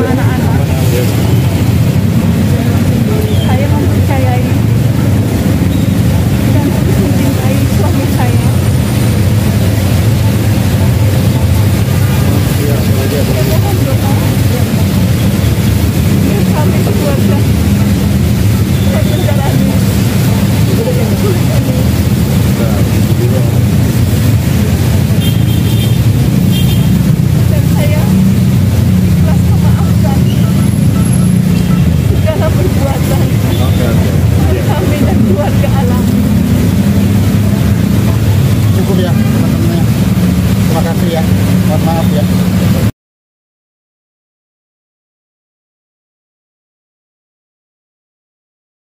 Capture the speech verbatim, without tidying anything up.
sama anak-anak. Saya mempercayai dan mencintai suami saya. Saya mohon doa biar kami keluarga dan menjalani hidup yang sulit ini. Dan saya ikhlas memaafkan segala perbuatan yang kami dan keluarga alami. Cukup ya teman-teman. Terima kasih ya. Mohon maaf ya.